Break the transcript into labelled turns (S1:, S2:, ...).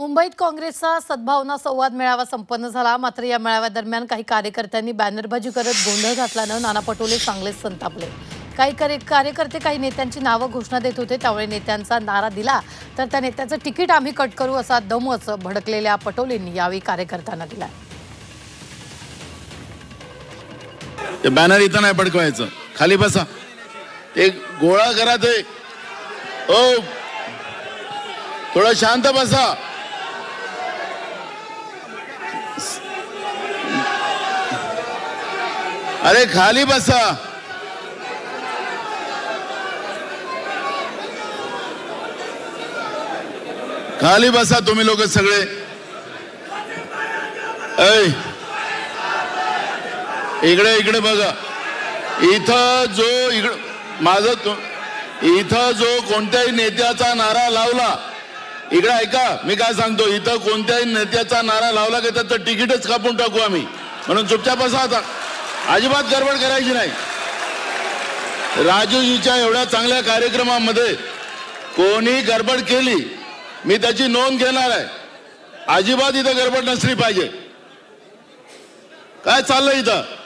S1: मुंबईत काँग्रेसचा सद्भावना संवाद मेळावा संपन्न झाला। मात्र या मेळाव्यादरम्यान काही कार्यकर्त्यांनी बॅनरबाजी करत गोंधळ घातल्यानं नाना पटोले चांगलेच संतापले। काही कार्यकर्ते काही नेत्यांची नावं घोषणा देत होते, त्यामुळे नेत्यांचा नारा दिला तर त्या नेत्याचं तिकीट आम्ही कट करू असा दमच भडकलेल्या पटोलेंनी यावेळी कार्यकर्त्यांना दिला।
S2: ते बॅनर इथं नाही पडकवायचं, खाली बसा, ते गोळा करा, ते ओ थोड़ा शांत बसा। अरे खाली बसा। खाली बसा तुम्ही लोक सगळे। इकडे इकडे बघा, इथं जो कोणत्याही नेत्याचा नारा लावला, इकडे ऐका मी काय सांगतो, इथं कोणत्याही नेत्याचा नारा लावला की त्याचं तिकीटच कापून टाकू आम्ही, म्हणून चुपचाप बसा आता, अजिबात गडबड करायची नाही। राजूजीच्या एवढ्या चांगल्या कार्यक्रमामध्ये कोणी गडबड केली मी त्याची नोंद घेणार आहे। अजिबात इथं गडबड नसली पाहिजे। काय चाललंय इथं?